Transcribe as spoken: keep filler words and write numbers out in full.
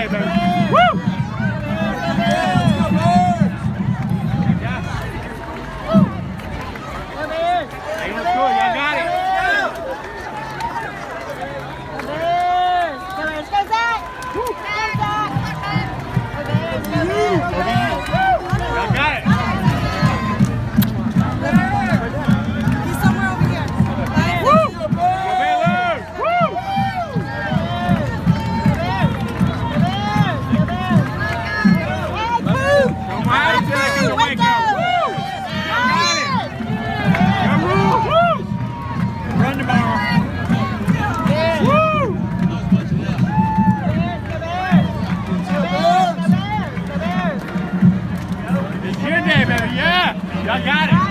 day, baby. Woo! Hey, let's go. Y'all got it. Y'all got it. He's somewhere over here. Woo! Go Baylor! Woo! Come on, Jack, in the way, go. Woo! Y'all got it. Come on, woo! Run the ball. Woo! It's your day, baby. Yeah, y'all got it.